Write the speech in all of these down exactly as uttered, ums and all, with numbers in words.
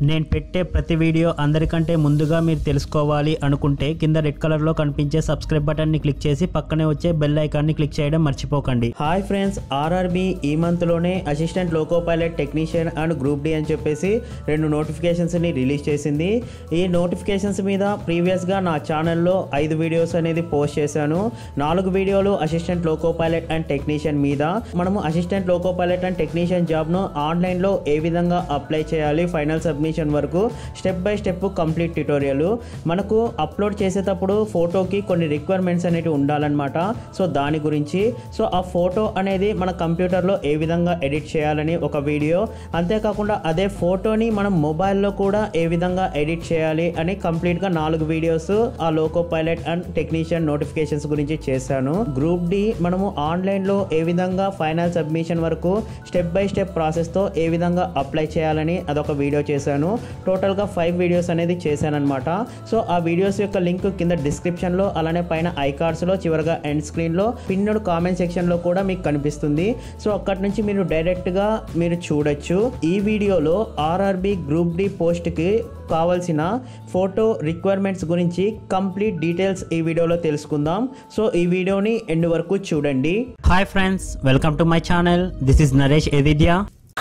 నేను పెట్టే ప్రతి వీడియో అందరికంటే ముందుగా మీరు తెలుసుకోవాలి అనుకుంటే కింద రెడ్ కలర్ లో కనిపించే సబ్స్క్రైబ్ బటన్ ని క్లిక్ చేసి పక్కనే వచ్చే బెల్ ఐకాన్ ని క్లిక్ చేయడం మర్చిపోకండి. హాయ్ ఫ్రెండ్స్, ఆర్ఆర్బీ ఈ మంత్ లోనే assistant loco pilot technician and group D అని చెప్పేసి రెండు నోటిఫికేషన్స్ ని రిలీజ్ చేసింది. ఈ నోటిఫికేషన్స్ మీద ప్రీవియస్ గా నా ఛానల్లో ఐదు వీడియోస్ అనేది పోస్ట్ చేశాను. నాలుగు వీడియోలు assistant loco pilot and technician మీద. మనము assistant loco pilot and technician job ను ఆన్లైన్ లో ఏ విధంగా అప్లై చేయాలి, ఫైనల్ సబ్మిషన్ వరకు step by step complete tutorial. మనకు అప్లోడ్ చేసేటప్పుడు ఫోటోకి కొన్ని రిక్వైర్మెంట్స్ అనేవి ఉండాలన్నమాట. సో దాని గురించి, సో ఆ ఫోటో అనేది మన కంప్యూటర్లో ఏ విధంగా ఎడిట్ చేయాలని ఒక వీడియో, అంతేకాకుండా అదే ఫోటోని మనం మొబైల్లో కూడా ఏ విధంగా ఎడిట్ చేయాలి అని కంప్లీట్గా నాలుగు వీడియోస్ ఆ loco pilot and technician notifications గురించి చేశాను. గ్రూప్ డి మనము ఆన్లైన్లో ఏ విధంగా ఫైనల్ సబ్మిషన్ వరకు స్టెప్ బై స్టెప్ ప్రాసెస్తో ఏ విధంగా అప్లై చేయాలని అదొక వీడియో చేశాను. టోటల్గా ఫైవ్ వీడియోస్ అనేది చేశాను అనమాట. సో ఆ వీడియోస్ యొక్క లింక్ కింద డిస్క్రిప్షన్లో, అలానే పైన ఐకార్డ్స్లో, చివరిగా ఎండ్ స్క్రీన్లో, పిన్నడ్ కామెంట్ సెక్షన్లో కూడా మీకు కనిపిస్తుంది. సో అక్కడి నుంచి మీరు డైరెక్ట్గా మీరు చూడొచ్చు. ఈ వీడియోలో ఆర్ఆర్బీ గ్రూప్ డి పోస్ట్కి కావాల్సిన ఫోటో రిక్వైర్మెంట్స్ గురించి కంప్లీట్ డీటెయిల్స్ ఈ వీడియోలో తెలుసుకుందాం. సో ఈ వీడియోని ఎండ్ వరకు చూడండి. Hi friends, welcome to my channel. This is Naresh Edidya.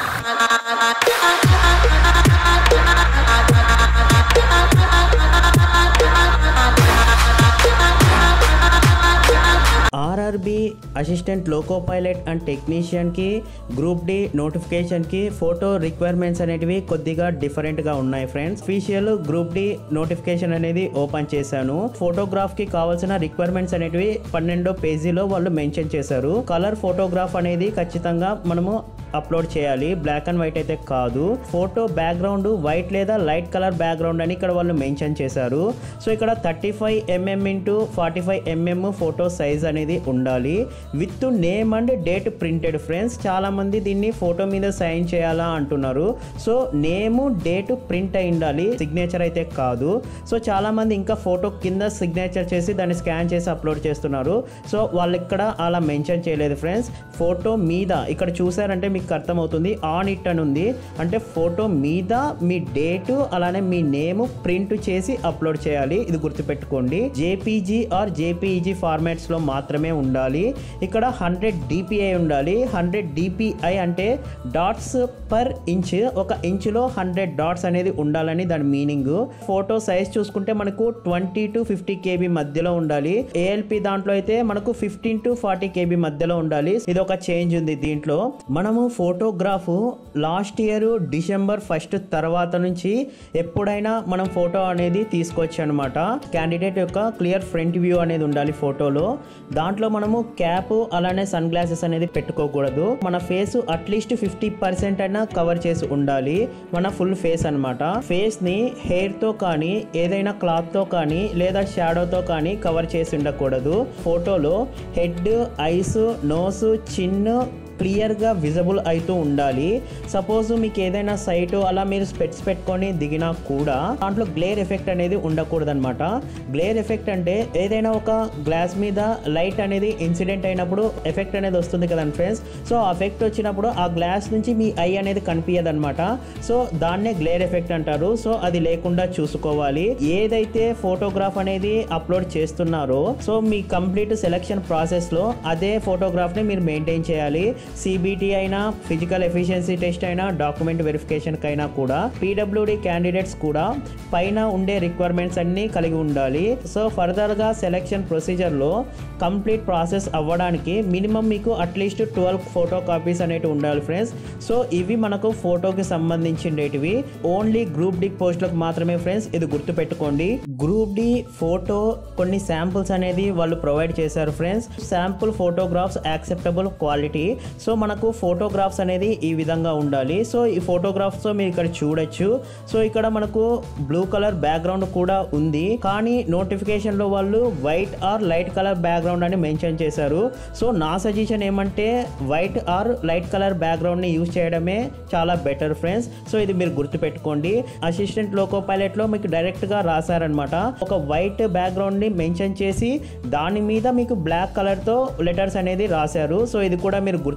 RRB assistant loco pilot and టెక్నీషియన్కి గ్రూప్ డి నోటిఫికేషన్కి ఫోటో రిక్వైర్మెంట్స్ అనేటివి కొద్దిగా డిఫరెంట్గా ఉన్నాయి friends. Official group D notification అనేది ఓపెన్ చేశాను. ఫోటోగ్రాఫ్కి కావాల్సిన రిక్వైర్మెంట్స్ అనేటివి పన్నెండో పేజీలో వాళ్ళు మెన్షన్ చేశారు. కలర్ ఫోటోగ్రాఫ్ అనేది ఖచ్చితంగా మనము అప్లోడ్ చేయాలి, బ్లాక్ అండ్ వైట్ అయితే కాదు. ఫోటో బ్యాక్గ్రౌండ్ వైట్ లేదా లైట్ కలర్ బ్యాక్గ్రౌండ్ అని ఇక్కడ వాళ్ళు మెన్షన్ చేశారు. సో ఇక్కడ thirty five MM into forty five MM photo size అనేది ఉండాలి with name and date printed friends. చాలా మంది దీన్ని ఫోటో మీద సైన్ చేయాలా అంటున్నారు. సో నేమ్ డేట్ ప్రింట్ అయి ఉండాలి, సిగ్నేచర్ అయితే కాదు. సో చాలా మంది ఇంకా ఫోటో కింద సిగ్నేచర్ చేసి దాన్ని స్కాన్ చేసి అప్లోడ్ చేస్తున్నారు. సో వాళ్ళు ఇక్కడ అలా మెన్షన్ చేయలేదు ఫ్రెండ్స్. ఫోటో మీద ఇక్కడ చూసారంటే మీకు అర్థమవుతుంది, ఆన్ ఇట్ అని ఉంది అంటే ఫోటో మీద మీ డేటు అలానే మీ నేమ్ ప్రింట్ చేసి అప్లోడ్ చేయాలి. ఇది గుర్తుపెట్టుకోండి. జేపీజీ ఆర్ జేపీఈజీ ఫార్మాట్స్ లో మాత్రమే ఉండాలి. ఇక్కడ హండ్రెడ్ డిపిఐ ఉండాలి. హండ్రెడ్ డిపిఐ అంటే డాట్స్ పర్ ఇంచ్, ఒక ఇంచ్ లో హండ్రెడ్ డాట్స్ అనేది ఉండాలని దాని మీనింగ్. ఫోటో సైజ్ చూసుకుంటే మనకు ట్వంటీ టు ఫిఫ్టీ కేబీ మధ్యలో ఉండాలి. ఏఎల్పి దాంట్లో అయితే మనకు ఫిఫ్టీన్ టు ఫార్టీ కేబీ మధ్యలో ఉండాలి. ఇది ఒక చేంజ్ ఉంది దీంట్లో. మనము photograph last year December first తర్వాత నుంచి ఎప్పుడైనా మనం ఫోటో అనేది తీసుకోవచ్చు అనమాట. క్యాండిడేట్ యొక్క క్లియర్ ఫ్రంట్ వ్యూ అనేది ఉండాలి ఫోటోలో. దాంట్లో మనము క్యాప్ అలానే సన్ గ్లాసెస్ అనేది పెట్టుకోకూడదు. మన ఫేస్ అట్లీస్ట్ ఫిఫ్టీ పర్సెంట్ అయినా కవర్ చేసి ఉండాలి, మన ఫుల్ ఫేస్ అనమాట. ఫేస్ ని హెయిర్ తో కానీ ఏదైనా క్లాత్ తో కానీ లేదా షాడోతో కానీ కవర్ చేసి ఉండకూడదు. ఫోటోలో హెడ్, ఐస్, నోస్, చిన్ క్లియర్గా విజిబుల్ అవుతూ ఉండాలి. సపోజ్ మీకు ఏదైనా సైట్ అలా మీరు స్పెట్స్ పెట్టుకొని దిగినా కూడా దాంట్లో గ్లేర్ ఎఫెక్ట్ అనేది ఉండకూడదు అనమాట. గ్లేర్ ఎఫెక్ట్ అంటే ఏదైనా ఒక గ్లాస్ మీద లైట్ అనేది ఇన్సిడెంట్ అయినప్పుడు ఎఫెక్ట్ అనేది వస్తుంది కదండి ఫ్రెండ్స్. సో ఆ ఎఫెక్ట్ వచ్చినప్పుడు ఆ గ్లాస్ నుంచి మీ ఐ అనేది కనిపించదు అనమాట. సో దాన్నే గ్లేర్ ఎఫెక్ట్ అంటారు. సో అది లేకుండా చూసుకోవాలి. ఏదైతే ఫోటోగ్రాఫ్ అనేది అప్లోడ్ చేస్తున్నారో సో మీ కంప్లీట్ సెలెక్షన్ ప్రాసెస్ లో అదే ఫోటోగ్రాఫ్ ని మీరు మెయింటైన్ చేయాలి. సిబిటి అయినా, ఫిజికల్ ఎఫిషియన్సీ టెస్ట్ అయినా, డాక్యుమెంట్ వెరిఫికేషన్ కైనా కూడా పీడబ్ల్యూడి క్యాండిడేట్స్ కూడా పైన ఉండే రిక్వైర్మెంట్స్ అన్ని కలిగి ఉండాలి. సో ఫర్దర్ గా సెలెక్షన్ ప్రొసీజర్ లో కంప్లీట్ ప్రాసెస్ అవ్వడానికి మినిమం మీకు అట్లీస్ట్ ట్వెల్వ్ ఫోటో కాపీస్ అనేవి ఉండాలి ఫ్రెండ్స్. సో ఇవి మనకు ఫోటోకి సంబంధించినవి. ఓన్లీ గ్రూప్ డి పోస్టులకు మాత్రమే ఫ్రెండ్స్, ఇది గుర్తుపెట్టుకోండి. గ్రూప్ డి ఫోటో కొన్ని శాంపుల్స్ అనేది వాళ్ళు ప్రొవైడ్ చేశారు friends. Sample photographs acceptable quality. So మనకు ఫోటోగ్రాఫ్స్ అనేది ఈ విధంగా ఉండాలి. సో ఈ ఫోటోగ్రాఫ్స్ మీరు ఇక్కడ చూడొచ్చు. సో ఇక్కడ మనకు బ్లూ కలర్ బ్యాక్గ్రౌండ్ కూడా ఉంది, కానీ నోటిఫికేషన్ లో వాళ్ళు white or light colour background అని మెన్షన్ చేశారు. సో నా సజెషన్ ఏమంటే white or light colour background ని యూజ్ చేయడమే చాలా బెటర్ ఫ్రెండ్స్. సో ఇది మీరు గుర్తుపెట్టుకోండి. అసిస్టెంట్ లోకో పైలట్ లో మీకు డైరెక్ట్ గా రాశారనమాట. ఒక వైట్ బ్యాక్గ్రౌండ్ ని మెన్షన్ చేసి దాని మీద మీకు బ్లాక్ కలర్ తో లెటర్స్ అనేది రాశారు. సో ఇది కూడా మీరు గుర్తు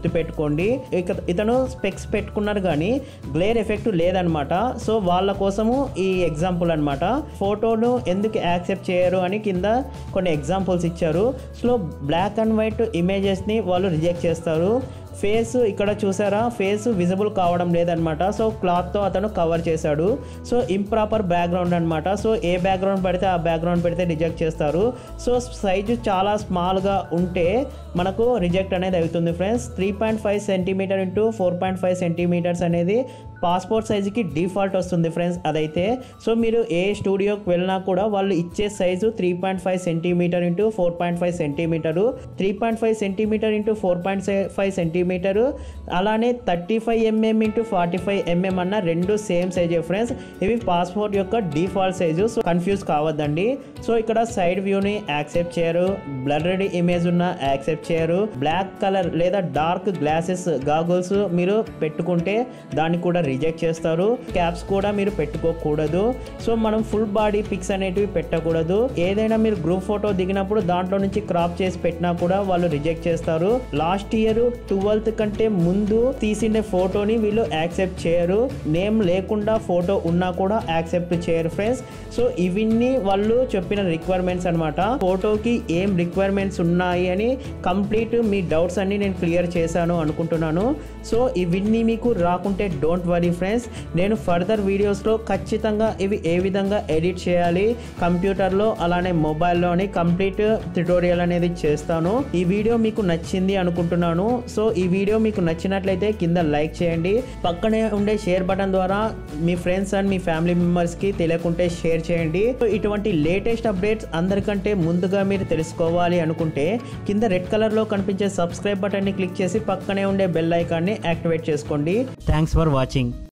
గుర్తుపెట్టుకోండి. ఇక ఇతను స్పెక్స్ పెట్టుకున్నారు కానీ గ్లేర్ ఎఫెక్ట్ లేదనమాట. సో వాళ్ళ కోసము ఈ ఎగ్జాంపుల్ అనమాట. ఫోటోను ఎందుకు యాక్సెప్ట్ చేయరు అని కింద కొన్ని ఎగ్జాంపుల్స్ ఇచ్చారు. సో బ్లాక్ అండ్ వైట్ ఇమేజెస్ని వాళ్ళు రిజెక్ట్ చేస్తారు. ఫేస్ ఇక్కడ చూసారా, ఫేస్ విజిబుల్ కావడం లేదనమాట. సో క్లాత్తో అతను కవర్ చేశాడు. సో ఇంప్రాపర్ బ్యాక్గ్రౌండ్ అనమాట. సో ఏ బ్యాక్గ్రౌండ్ పెడితే ఆ బ్యాక్గ్రౌండ్ పెడితే రిజెక్ట్ చేస్తారు. సో సైజు చాలా స్మాల్గా ఉంటే మనకు రిజెక్ట్ అనేది అవుతుంది friends. Three point five centimetre into four point five centimetres అనేది పాస్పోర్ట్ సైజుకి డిఫాల్ట్ వస్తుంది ఫ్రెండ్స్ అదైతే. సో మీరు ఏ స్టూడియోకి వెళ్ళినా కూడా వాళ్ళు ఇచ్చే size three point five centimetre into four point five centimetre three point five centimetre into four point five centimetre అలానే thirty five MM into forty five MM అన్న రెండు సేమ్ సైజే ఫ్రెండ్స్. ఇవి పాస్పోర్ట్ యొక్క డిఫాల్ట్ సైజు. సో కన్ఫ్యూజ్ కావద్దండి. So ఇక్కడ side వ్యూని accept చేయరు, బ్లర్డ్ ఇమేజ్ ఉన్న యాక్సెప్ట్ చేయరు. బ్లాక్ కలర్ లేదా డార్క్ గ్లాసెస్ గాగుల్స్ మీరు పెట్టుకుంటే దాన్ని కూడా రిజెక్ట్ చేస్తారు. క్యాప్స్ కూడా మీరు పెట్టుకోకూడదు. సో మనం ఫుల్ బాడీ పిక్స్ అనేటివి పెట్టకూడదు. ఏదైనా మీరు గ్రూప్ ఫోటో దిగినప్పుడు దాంట్లో నుంచి క్రాప్ చేసి పెట్టినా కూడా వాళ్ళు రిజెక్ట్ చేస్తారు. లాస్ట్ ఇయర్ ట్వెల్త్ కంటే ముందు తీసిన ఫోటోని వీళ్ళు యాక్సెప్ట్ చేయరు. నేమ్ లేకుండా ఫోటో ఉన్నా కూడా యాక్సెప్ట్ చేయరు ఫ్రెండ్స్. సో ఇవన్నీ వాళ్ళు చెప్పిన రిక్వైర్మెంట్స్ అనమాట. ఫోటోకి ఏం రిక్వైర్మెంట్స్ ఉన్నాయి అని కంప్లీట్ మీ డౌట్స్ అన్ని నేను క్లియర్ చేశాను అనుకుంటున్నాను. సో ఇవన్నీ మీకు రాకుంటే డోంట్ వరీ ఫ్రెండ్స్, నేను ఫర్దర్ వీడియోస్లో ఖచ్చితంగా ఇవి ఏ విధంగా ఎడిట్ చేయాలి కంప్యూటర్లో అలానే మొబైల్లో అని కంప్లీట్ ట్యుటోరియల్ అనేది చేస్తాను. ఈ వీడియో మీకు నచ్చింది అనుకుంటున్నాను. సో ఈ వీడియో మీకు నచ్చినట్లయితే కింద లైక్ చేయండి. పక్కనే ఉండే షేర్ బటన్ ద్వారా మీ ఫ్రెండ్స్ అండ్ మీ ఫ్యామిలీ మెంబర్స్కి తెలియకుంటే షేర్ చేయండి. సో ఇటువంటి లేటెస్ట్ అప్డేట్స్ అందరికంటే ముందుగా మీరు తెలుసుకోవాలి అనుకుంటే కింద రెడ్ కలర్లో కనిపించే సబ్స్క్రైబ్ బటన్ని క్లిక్ చేసి పక్కనే ఉండే బెల్ ఐకాన్ని యాక్టివేట్ చేసుకోండి. Thanks for watching.